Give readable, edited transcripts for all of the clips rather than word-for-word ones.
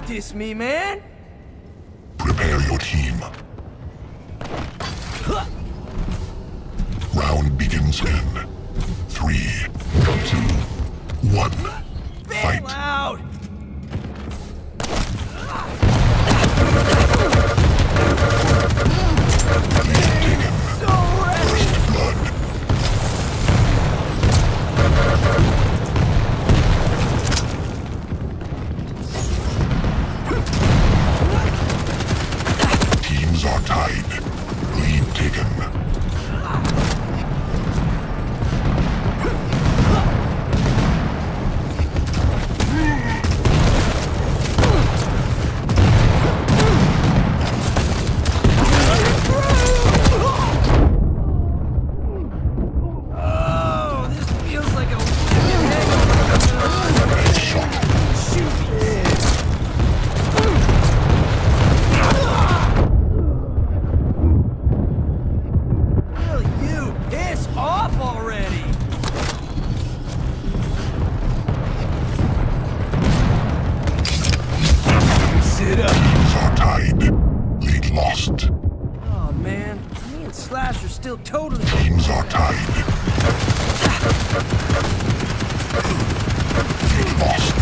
diss me, man! Prepare your team. Round begins in 3, 2, 1. Fight. Bail out! First blood. Teams are tied. Lead taken. Still totally. Teams are tied. Lead lost.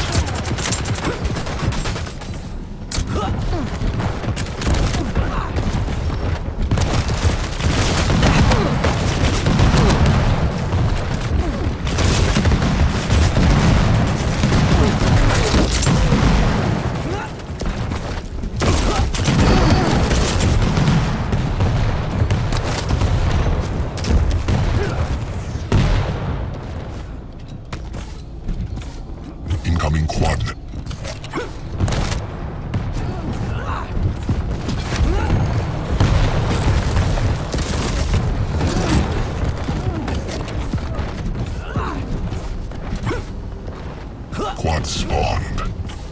Incoming quad. Quad spawned.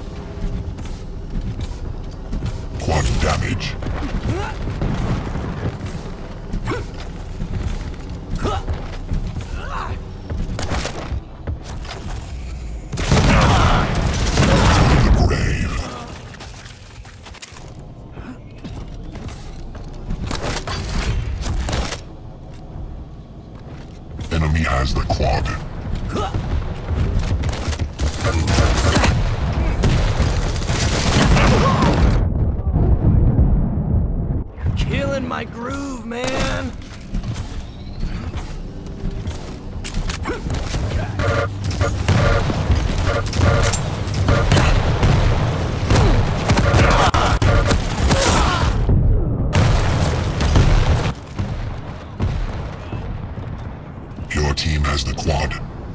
Quad damage. Enemy has the quad. Killing my groove, man! Your team has the quad.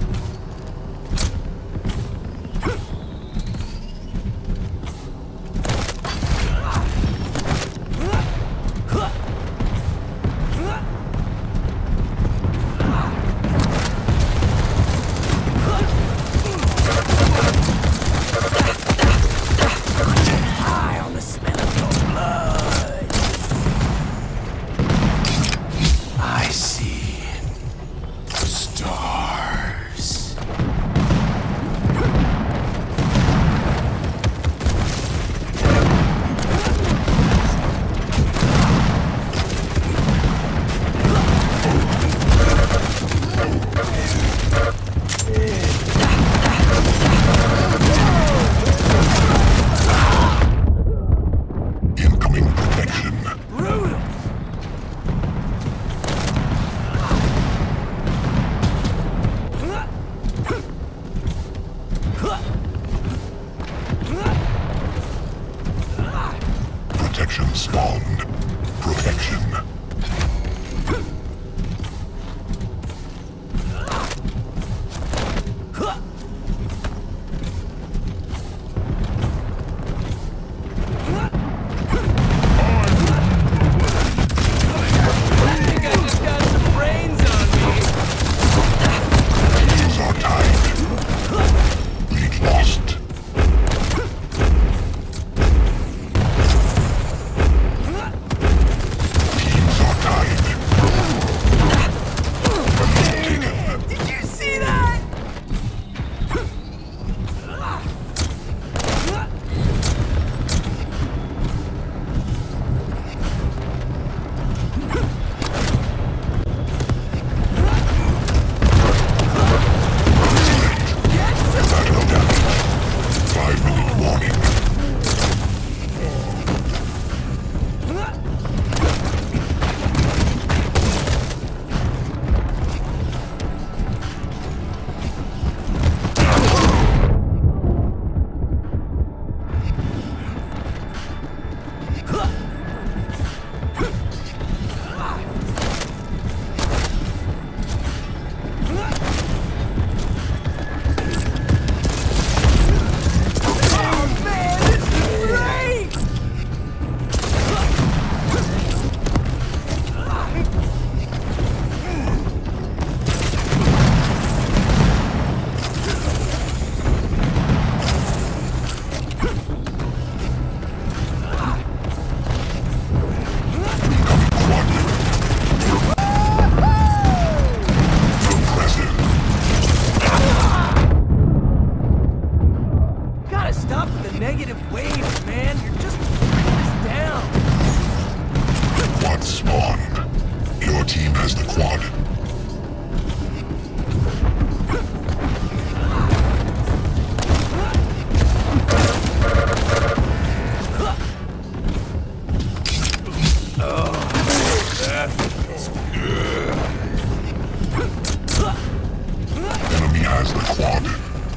High on the smell of your blood. I see. Stars. Incoming protection. Brutal. Protection spawned. Protection. I think I just got some brains on me. Teams are tied. Lead lost. Teams stop the negative waves, man. You're just pulling us down. Quad spawned. Your team has the quad. Enemy has the quad.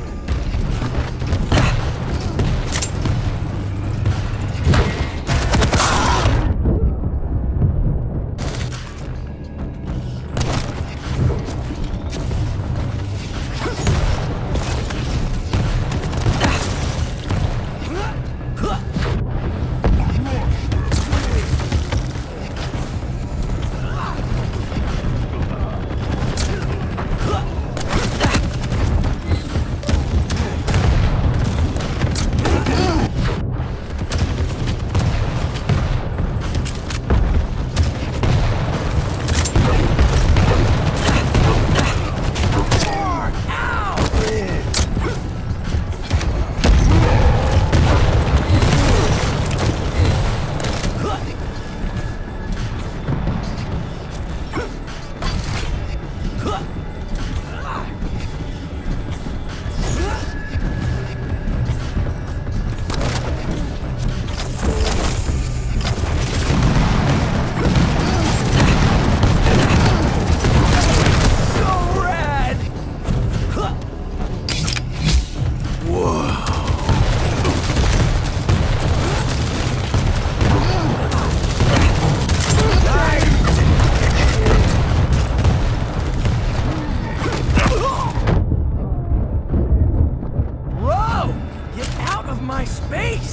My space!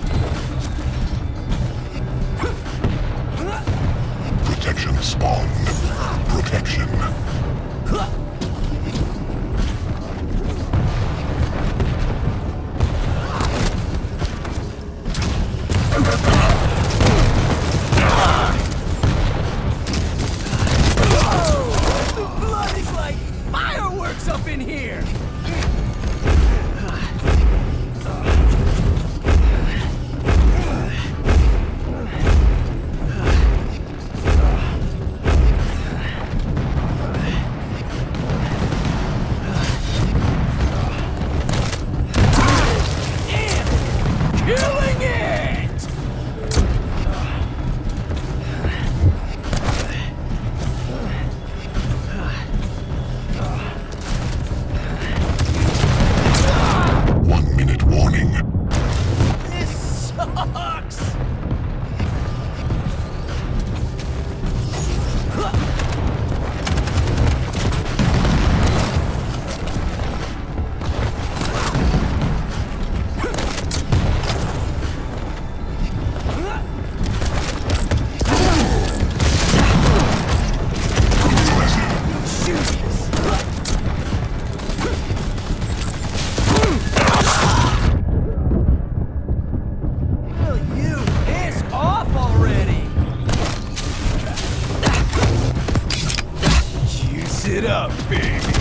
Protection spawned. Protection. The blood is like fireworks up in here! Killing it! One minute warning. This sucks! It up, baby.